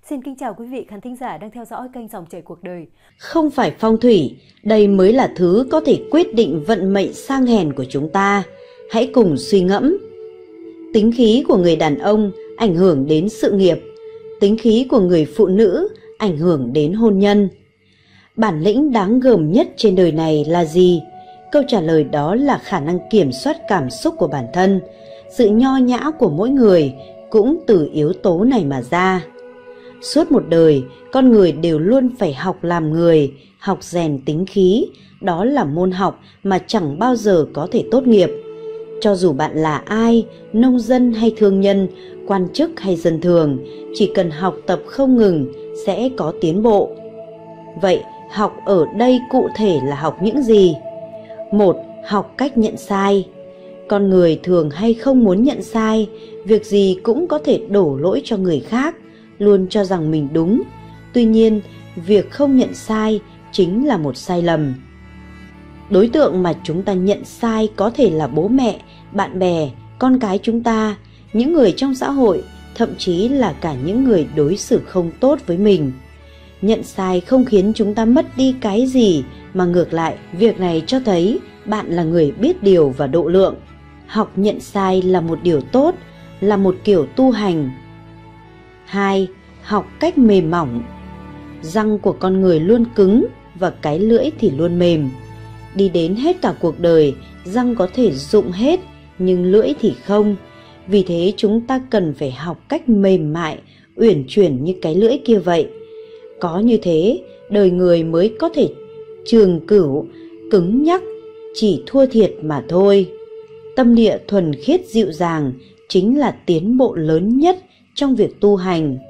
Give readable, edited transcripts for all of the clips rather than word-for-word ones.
Xin kính chào quý vị khán thính giả đang theo dõi kênh Dòng Chảy Cuộc Đời. Không phải phong thủy, đây mới là thứ có thể quyết định vận mệnh sang hèn của chúng ta. Hãy cùng suy ngẫm. Tính khí của người đàn ông ảnh hưởng đến sự nghiệp, tính khí của người phụ nữ ảnh hưởng đến hôn nhân. Bản lĩnh đáng gờm nhất trên đời này là gì? Câu trả lời đó là khả năng kiểm soát cảm xúc của bản thân. Sự nho nhã của mỗi người cũng từ yếu tố này mà ra. Suốt một đời, con người đều luôn phải học làm người, học rèn tính khí. Đó là môn học mà chẳng bao giờ có thể tốt nghiệp. Cho dù bạn là ai, nông dân hay thương nhân, quan chức hay dân thường, chỉ cần học tập không ngừng sẽ có tiến bộ. Vậy, học ở đây cụ thể là học những gì? 1. Học cách nhận sai. Con người thường hay không muốn nhận sai, việc gì cũng có thể đổ lỗi cho người khác, luôn cho rằng mình đúng. Tuy nhiên, việc không nhận sai chính là một sai lầm. Đối tượng mà chúng ta nhận sai có thể là bố mẹ, bạn bè, con cái chúng ta, những người trong xã hội, thậm chí là cả những người đối xử không tốt với mình. Nhận sai không khiến chúng ta mất đi cái gì, mà ngược lại, việc này cho thấy bạn là người biết điều và độ lượng. Học nhận sai là một điều tốt, là một kiểu tu hành. 2. Học cách mềm mỏng. Răng của con người luôn cứng và cái lưỡi thì luôn mềm. Đi đến hết cả cuộc đời, răng có thể rụng hết, nhưng lưỡi thì không. Vì thế chúng ta cần phải học cách mềm mại, uyển chuyển như cái lưỡi kia vậy. Có như thế, đời người mới có thể trường cửu, cứng nhắc, chỉ thua thiệt mà thôi. Tâm địa thuần khiết dịu dàng chính là tiến bộ lớn nhất trong việc tu hành.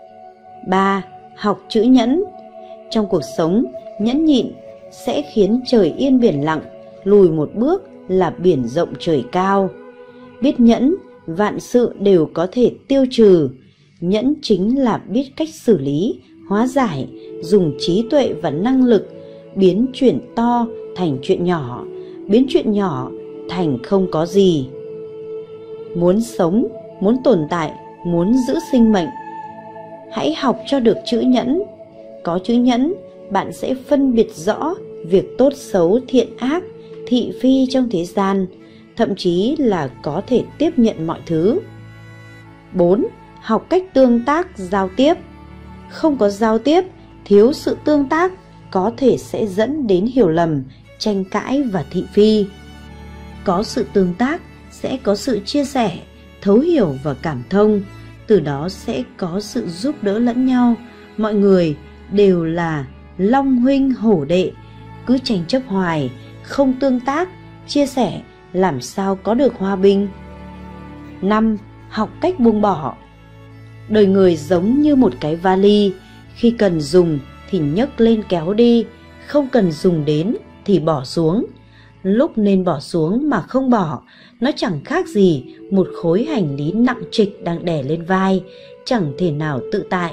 3. Học chữ nhẫn. Trong cuộc sống, nhẫn nhịn sẽ khiến trời yên biển lặng, lùi một bước là biển rộng trời cao. Biết nhẫn, vạn sự đều có thể tiêu trừ. Nhẫn chính là biết cách xử lý, hóa giải, dùng trí tuệ và năng lực, biến chuyện to thành chuyện nhỏ, biến chuyện nhỏ thành không có gì. Muốn sống, muốn tồn tại, muốn giữ sinh mệnh, hãy học cho được chữ nhẫn. Có chữ nhẫn, bạn sẽ phân biệt rõ việc tốt xấu thiện ác, thị phi trong thế gian, thậm chí là có thể tiếp nhận mọi thứ. 4. Học cách tương tác, giao tiếp. Không có giao tiếp, thiếu sự tương tác, có thể sẽ dẫn đến hiểu lầm, tranh cãi và thị phi. Có sự tương tác, sẽ có sự chia sẻ, thấu hiểu và cảm thông. Từ đó sẽ có sự giúp đỡ lẫn nhau. Mọi người đều là long huynh hổ đệ, cứ tranh chấp hoài, không tương tác, chia sẻ, làm sao có được hòa bình. 5. Học cách buông bỏ. Đời người giống như một cái vali, khi cần dùng thì nhấc lên kéo đi, không cần dùng đến thì bỏ xuống. Lúc nên bỏ xuống mà không bỏ, nó chẳng khác gì một khối hành lý nặng trịch đang đè lên vai, chẳng thể nào tự tại.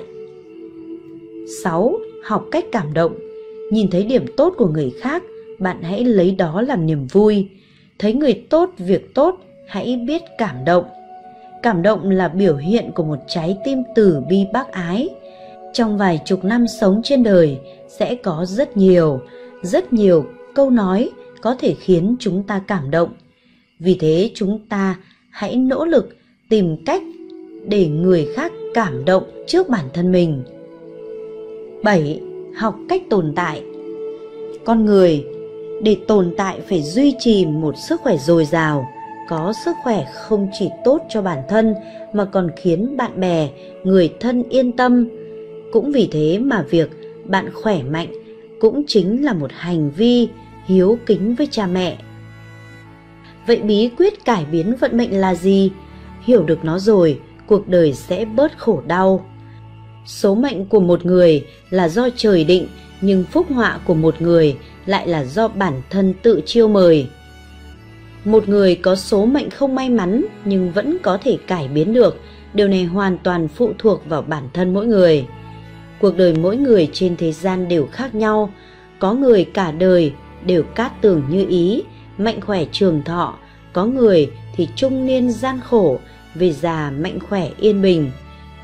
6. Học cách cảm động. Nhìn thấy điểm tốt của người khác, bạn hãy lấy đó làm niềm vui. Thấy người tốt, việc tốt, hãy biết cảm động. Cảm động là biểu hiện của một trái tim từ bi bác ái. Trong vài chục năm sống trên đời, sẽ có rất nhiều câu nói có thể khiến chúng ta cảm động. Vì thế chúng ta hãy nỗ lực tìm cách để người khác cảm động trước bản thân mình. 7. Học cách tồn tại. Con người để tồn tại phải duy trì một sức khỏe dồi dào. Có sức khỏe không chỉ tốt cho bản thân mà còn khiến bạn bè, người thân yên tâm. Cũng vì thế mà việc bạn khỏe mạnh cũng chính là một hành vi hiếu kính với cha mẹ. Vậy bí quyết cải biến vận mệnh là gì? Hiểu được nó rồi, cuộc đời sẽ bớt khổ đau. Số mệnh của một người là do trời định, nhưng phúc họa của một người lại là do bản thân tự chiêu mời. Một người có số mệnh không may mắn nhưng vẫn có thể cải biến được. Điều này hoàn toàn phụ thuộc vào bản thân mỗi người. Cuộc đời mỗi người trên thế gian đều khác nhau. Có người cả đời đều cát tường như ý, mạnh khỏe trường thọ. Có người thì trung niên gian khổ, về già mạnh khỏe yên bình.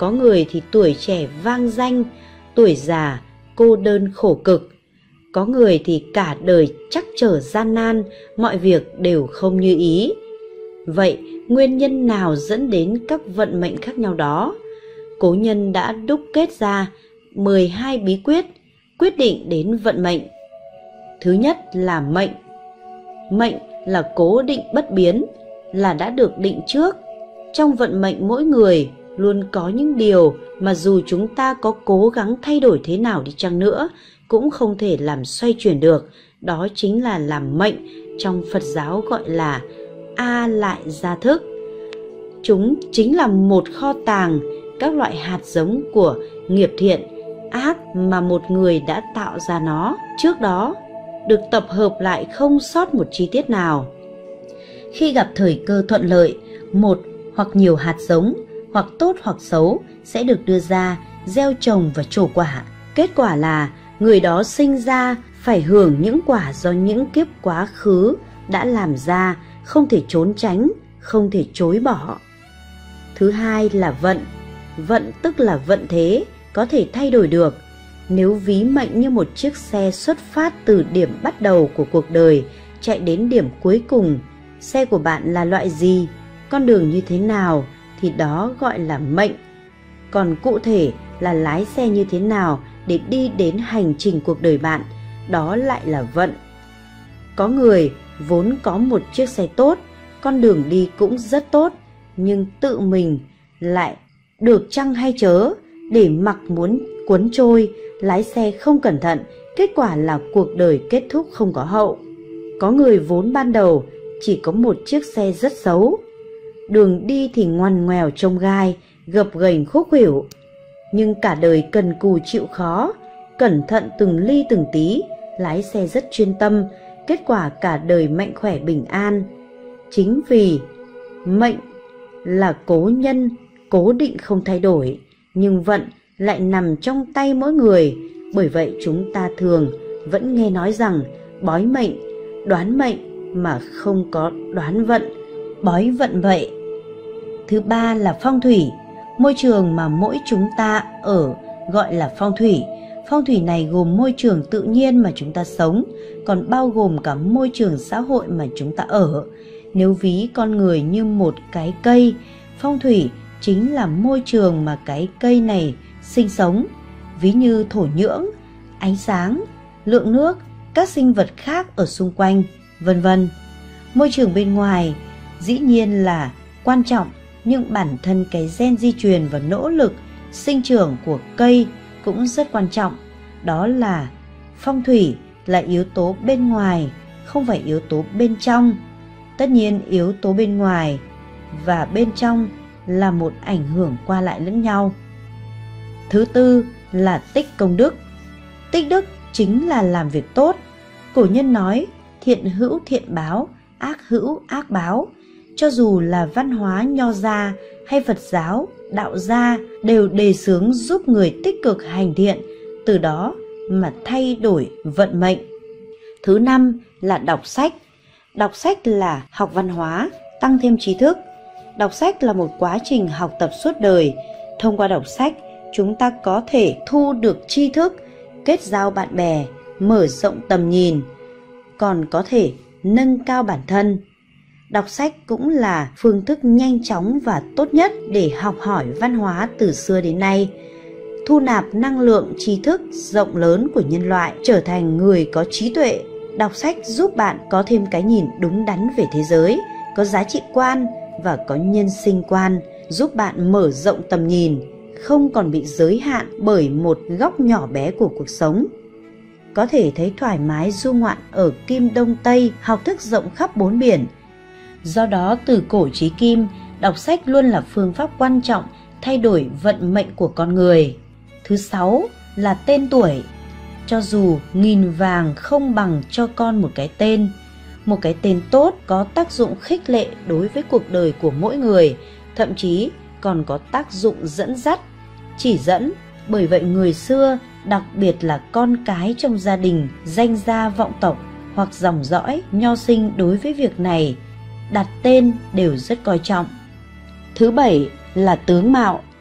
Có người thì tuổi trẻ vang danh, tuổi già cô đơn khổ cực. Có người thì cả đời trắc trở gian nan, mọi việc đều không như ý. Vậy nguyên nhân nào dẫn đến các vận mệnh khác nhau đó? Cố nhân đã đúc kết ra 12 bí quyết quyết định đến vận mệnh. Thứ nhất là mệnh. Mệnh là cố định bất biến, là đã được định trước. Trong vận mệnh mỗi người luôn có những điều mà dù chúng ta có cố gắng thay đổi thế nào đi chăng nữa cũng không thể làm xoay chuyển được. Đó chính là làm mệnh, trong Phật giáo gọi là A lại gia thức. Chúng chính là một kho tàng các loại hạt giống của nghiệp thiện, ác mà một người đã tạo ra nó trước đó, được tập hợp lại không sót một chi tiết nào. Khi gặp thời cơ thuận lợi, một hoặc nhiều hạt giống, hoặc tốt hoặc xấu, sẽ được đưa ra, gieo trồng và trổ quả. Kết quả là người đó sinh ra phải hưởng những quả do những kiếp quá khứ đã làm ra, không thể trốn tránh, không thể chối bỏ. Thứ hai là vận. Vận tức là vận thế, có thể thay đổi được. Nếu ví mệnh như một chiếc xe xuất phát từ điểm bắt đầu của cuộc đời, chạy đến điểm cuối cùng, xe của bạn là loại gì, con đường như thế nào thì đó gọi là mệnh. Còn cụ thể là lái xe như thế nào để đi đến hành trình cuộc đời bạn, đó lại là vận. Có người vốn có một chiếc xe tốt, con đường đi cũng rất tốt, nhưng tự mình lại được chăng hay chớ, để mặc muốn cuốn trôi, lái xe không cẩn thận, kết quả là cuộc đời kết thúc không có hậu. Có người vốn ban đầu chỉ có một chiếc xe rất xấu, đường đi thì ngoằn ngoèo chông gai, gập ghềnh khúc khuỷu, nhưng cả đời cần cù chịu khó, cẩn thận từng ly từng tí, lái xe rất chuyên tâm, kết quả cả đời mạnh khỏe bình an. Chính vì mệnh là cố nhân, cố định không thay đổi, nhưng vận lại nằm trong tay mỗi người. Bởi vậy chúng ta thường vẫn nghe nói rằng bói mệnh, đoán mệnh mà không có đoán vận, bói vận vậy. Thứ ba là phong thủy. Môi trường mà mỗi chúng ta ở gọi là phong thủy. Phong thủy này gồm môi trường tự nhiên mà chúng ta sống, còn bao gồm cả môi trường xã hội mà chúng ta ở. Nếu ví con người như một cái cây, phong thủy chính là môi trường mà cái cây này sinh sống, ví như thổ nhưỡng, ánh sáng, lượng nước, các sinh vật khác ở xung quanh, vân vân. Môi trường bên ngoài dĩ nhiên là quan trọng, nhưng bản thân cái gen di truyền và nỗ lực sinh trưởng của cây cũng rất quan trọng. Đó là phong thủy là yếu tố bên ngoài, không phải yếu tố bên trong. Tất nhiên yếu tố bên ngoài và bên trong là một ảnh hưởng qua lại lẫn nhau. Thứ tư là tích công đức. Tích đức chính là làm việc tốt. Cổ nhân nói thiện hữu thiện báo, ác hữu ác báo. Cho dù là văn hóa Nho gia hay Phật giáo, Đạo gia đều đề xướng giúp người tích cực hành thiện, từ đó mà thay đổi vận mệnh. Thứ năm là đọc sách. Đọc sách là học văn hóa, tăng thêm trí thức. Đọc sách là một quá trình học tập suốt đời. Thông qua đọc sách, chúng ta có thể thu được tri thức, kết giao bạn bè, mở rộng tầm nhìn, còn có thể nâng cao bản thân. Đọc sách cũng là phương thức nhanh chóng và tốt nhất để học hỏi văn hóa từ xưa đến nay, thu nạp năng lượng tri thức rộng lớn của nhân loại, trở thành người có trí tuệ. Đọc sách giúp bạn có thêm cái nhìn đúng đắn về thế giới, có giá trị quan và có nhân sinh quan, giúp bạn mở rộng tầm nhìn, không còn bị giới hạn bởi một góc nhỏ bé của cuộc sống. Có thể thấy thoải mái du ngoạn ở Kim Đông Tây, học thức rộng khắp bốn biển. Do đó từ cổ chí kim, đọc sách luôn là phương pháp quan trọng thay đổi vận mệnh của con người. Thứ sáu là tên tuổi. Cho dù nghìn vàng không bằng cho con một cái tên. Một cái tên tốt có tác dụng khích lệ đối với cuộc đời của mỗi người, thậm chí còn có tác dụng dẫn dắt, chỉ dẫn. Bởi vậy người xưa, đặc biệt là con cái trong gia đình, danh gia vọng tộc hoặc dòng dõi nho sinh, đối với việc này đặt tên đều rất coi trọng. Thứ bảy là tướng mạo.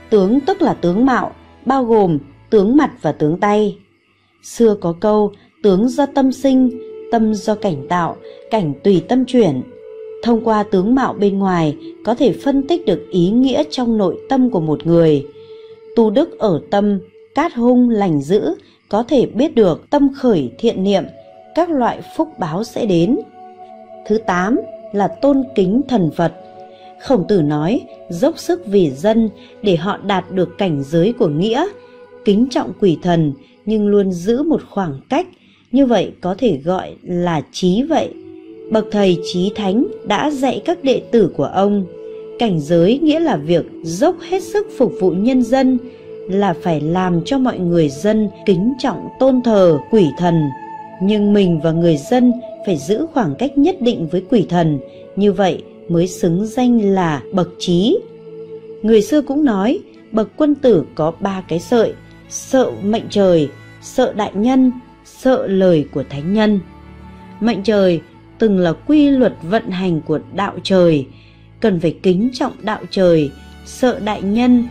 Tướng tức là tướng mạo, bao gồm tướng mặt và tướng tay. Xưa có câu tướng do tâm sinh, tâm do cảnh tạo, cảnh tùy tâm chuyển. Thông qua tướng mạo bên ngoài có thể phân tích được ý nghĩa trong nội tâm của một người. Tu đức ở tâm, cát hung lành dữ, có thể biết được tâm khởi thiện niệm, các loại phúc báo sẽ đến. Thứ 8 là tôn kính thần Phật. Khổng Tử nói dốc sức vì dân để họ đạt được cảnh giới của nghĩa, kính trọng quỷ thần nhưng luôn giữ một khoảng cách, như vậy có thể gọi là trí vậy. Bậc thầy chí thánh đã dạy các đệ tử của ông. Cảnh giới nghĩa là việc dốc hết sức phục vụ nhân dân, là phải làm cho mọi người dân kính trọng tôn thờ quỷ thần. Nhưng mình và người dân phải giữ khoảng cách nhất định với quỷ thần, như vậy mới xứng danh là bậc trí. Người xưa cũng nói bậc quân tử có 3 cái sợi: sợ mệnh trời, sợ đại nhân, sợ lời của thánh nhân. Mệnh trời từng là quy luật vận hành của đạo trời, cần phải kính trọng đạo trời. Sợ đại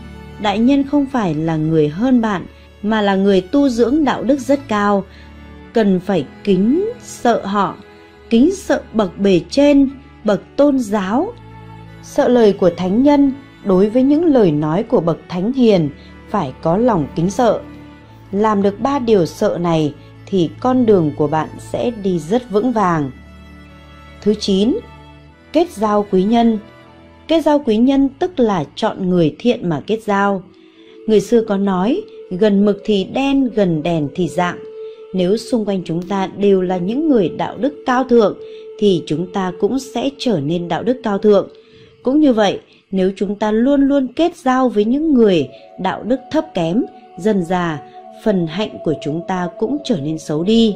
nhân không phải là người hơn bạn, mà là người tu dưỡng đạo đức rất cao, cần phải kính sợ họ, kính sợ bậc bề trên, bậc tôn giáo. Sợ lời của thánh nhân, đối với những lời nói của bậc thánh hiền phải có lòng kính sợ. Làm được 3 điều sợ này thì con đường của bạn sẽ đi rất vững vàng. Thứ 9, kết giao quý nhân. Kết giao quý nhân tức là chọn người thiện mà kết giao. Người xưa có nói gần mực thì đen, gần đèn thì rạng. Nếu xung quanh chúng ta đều là những người đạo đức cao thượng thì chúng ta cũng sẽ trở nên đạo đức cao thượng. Cũng như vậy, nếu chúng ta luôn luôn kết giao với những người đạo đức thấp kém, dần dà phần hạnh của chúng ta cũng trở nên xấu đi.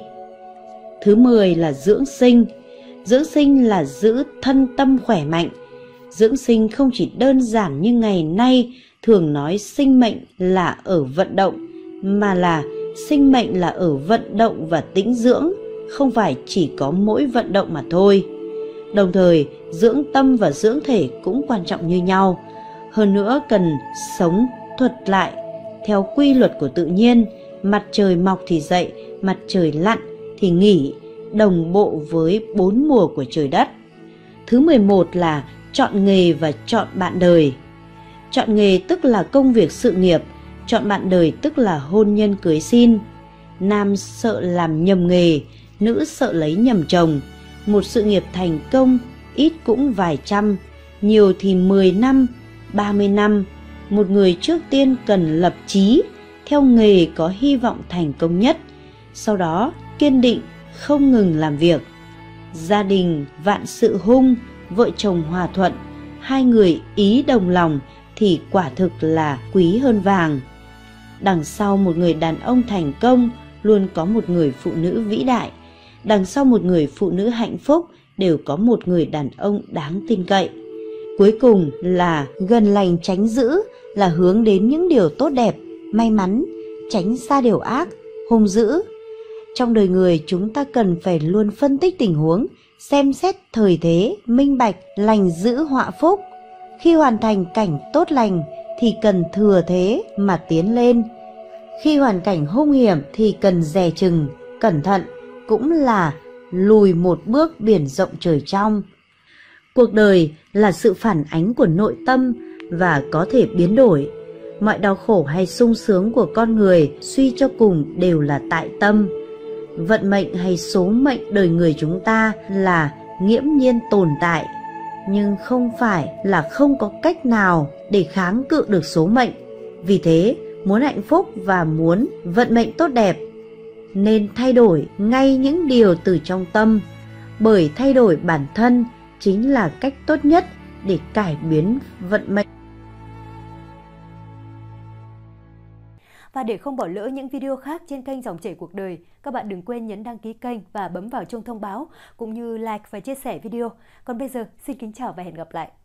Thứ 10 là dưỡng sinh. Dưỡng sinh là giữ thân tâm khỏe mạnh. Dưỡng sinh không chỉ đơn giản như ngày nay thường nói sinh mệnh là ở vận động, mà là sinh mệnh là ở vận động và tĩnh dưỡng, không phải chỉ có mỗi vận động mà thôi. Đồng thời, dưỡng tâm và dưỡng thể cũng quan trọng như nhau. Hơn nữa cần sống thuật lại theo quy luật của tự nhiên, mặt trời mọc thì dậy, mặt trời lặn thì nghỉ, đồng bộ với 4 mùa của trời đất. Thứ 11 là chọn nghề và chọn bạn đời. Chọn nghề tức là công việc sự nghiệp, chọn bạn đời tức là hôn nhân cưới xin. Nam sợ làm nhầm nghề, nữ sợ lấy nhầm chồng. Một sự nghiệp thành công ít cũng vài trăm, nhiều thì 10 năm, 30 năm. Một người trước tiên cần lập chí, theo nghề có hy vọng thành công nhất, sau đó kiên định không ngừng làm việc. Gia đình vạn sự hung, vợ chồng hòa thuận, 2 người ý đồng lòng thì quả thực là quý hơn vàng. Đằng sau một người đàn ông thành công luôn có một người phụ nữ vĩ đại. Đằng sau một người phụ nữ hạnh phúc đều có một người đàn ông đáng tin cậy. Cuối cùng là gần lành tránh dữ, là hướng đến những điều tốt đẹp, may mắn, tránh xa điều ác, hung dữ. Trong đời người chúng ta cần phải luôn phân tích tình huống, xem xét thời thế, minh bạch, lành dữ họa phúc. Khi hoàn thành cảnh tốt lành thì cần thừa thế mà tiến lên. Khi hoàn cảnh hung hiểm thì cần dè chừng, cẩn thận, cũng là lùi một bước biển rộng trời trong. Cuộc đời là sự phản ánh của nội tâm và có thể biến đổi. Mọi đau khổ hay sung sướng của con người suy cho cùng đều là tại tâm. Vận mệnh hay số mệnh đời người chúng ta là nghiễm nhiên tồn tại, nhưng không phải là không có cách nào để kháng cự được số mệnh. Vì thế, muốn hạnh phúc và muốn vận mệnh tốt đẹp, nên thay đổi ngay những điều từ trong tâm, bởi thay đổi bản thân chính là cách tốt nhất để cải biến vận mệnh. Và để không bỏ lỡ những video khác trên kênh Dòng Chảy Cuộc Đời, các bạn đừng quên nhấn đăng ký kênh và bấm vào chuông thông báo, cũng như like và chia sẻ video. Còn bây giờ, xin kính chào và hẹn gặp lại!